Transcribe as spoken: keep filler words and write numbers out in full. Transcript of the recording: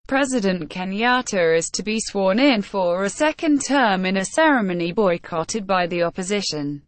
President Kenyatta is to be sworn in for a second term in a ceremony boycotted by the opposition.